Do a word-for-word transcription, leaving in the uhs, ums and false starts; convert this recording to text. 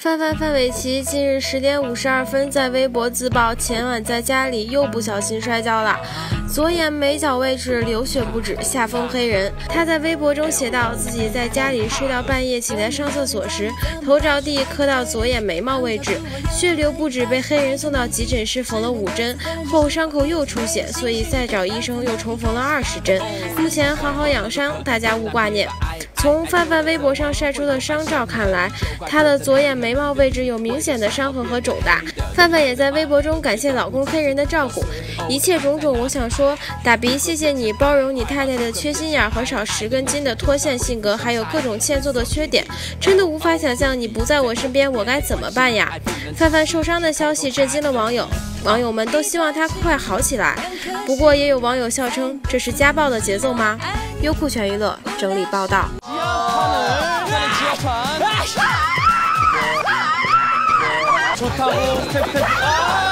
范范范玮琪近日十点五十二分在微博自曝，前晚在家里又不小心摔跤了，左眼眉角位置流血不止，吓疯黑人。他在微博中写道，自己在家里睡到半夜，起来上厕所时，头着地磕到左眼眉毛位置，血流不止，被黑人送到急诊室缝了五针，后伤口又出血，所以再找医生又重缝了二十针。目前好好养伤，大家勿挂念。从范范微博上晒出的伤照看来，她的左眼眉毛位置有明显的伤痕和肿大。范范也在微博中感谢老公黑人的照顾，一切种种，我想说，大鼻，谢谢你包容你太太的缺心眼和少十根筋的脱线性格，还有各种欠揍的缺点，真的无法想象你不在我身边，我该怎么办呀？范范受伤的消息震惊了网友，网友们都希望她快好起来。不过也有網友笑称，这是家暴的节奏吗？优酷全娱乐整理报道。 좋다고 스텝 스텝